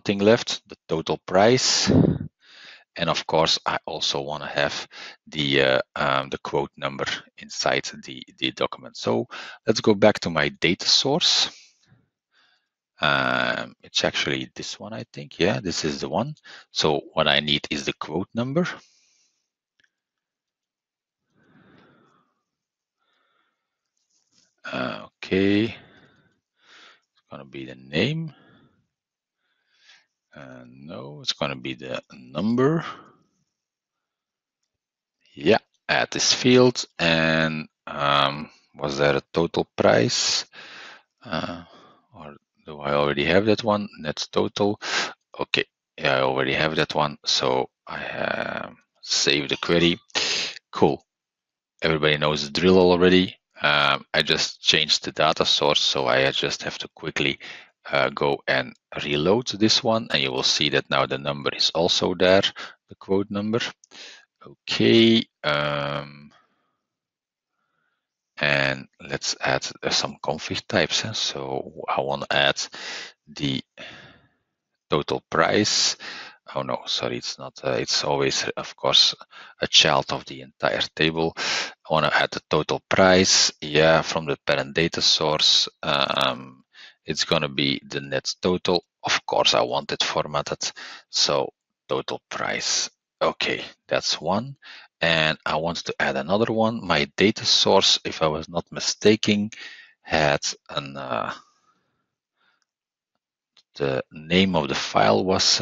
thing left, the total price. And of course, I also want to have the quote number inside the document. So let's go back to my data source. It's actually this one, I think. Yeah, this is the one. So what I need is the quote number. Okay, it's going to be the name. No, it's going to be the number. Yeah, add this field. And was there a total price? Or do I already have that one? That's total. Okay, yeah, I already have that one. So I save the query. Cool. Everybody knows the drill already. I just changed the data source, so I just have to quickly go and reload this one, and you will see that now the number is also there, the quote number. Okay, and let's add some config types. So I want to add the total price. Oh no, sorry, it's not. It's always, of course, a child of the entire table. I want to add the total price. Yeah, from the parent data source. It's going to be the net total. Of course, I want it formatted. So total price. Okay, that's one. And I wanted to add another one. My data source, if I was not mistaken, had an the name of the file was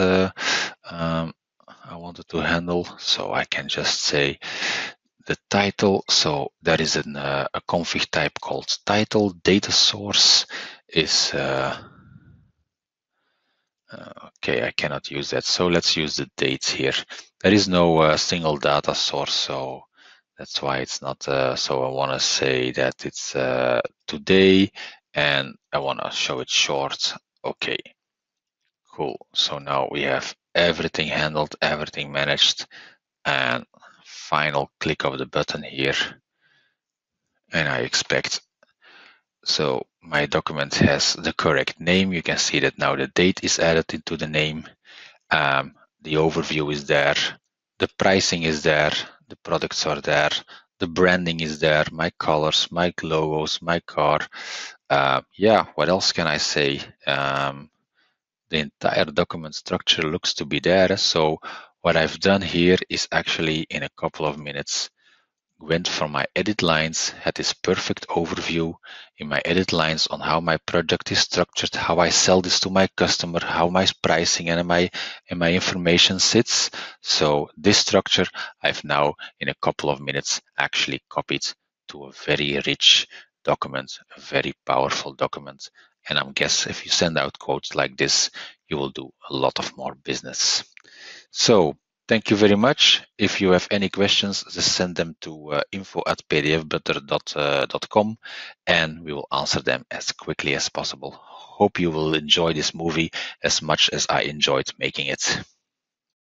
I wanted to handle, so I can just say the title. So there is a config type called title. Data source is okay, I cannot use that. So let's use the dates here. There is no single data source, so that's why it's not. So I want to say that it's today, and I want to show it short. Okay. Cool. So now we have everything handled, everything managed, and final click of the button here. And I expect, so my document has the correct name. You can see that now the date is added into the name. The overview is there. The pricing is there. The products are there. The branding is there. My colors, my logos, my car. Yeah, what else can I say? The entire document structure looks to be there. So what I've done here is actually in a couple of minutes went for my edit lines, had this perfect overview in my edit lines on how my project is structured, how I sell this to my customer, how my pricing and my information sits. So this structure I've now in a couple of minutes actually copied to a very rich document, a very powerful document. And I guess if you send out quotes like this, you will do a lot of more business. So thank you very much. If you have any questions, just send them to info@pdfbutter.com and we will answer them as quickly as possible. Hope you will enjoy this movie as much as I enjoyed making it.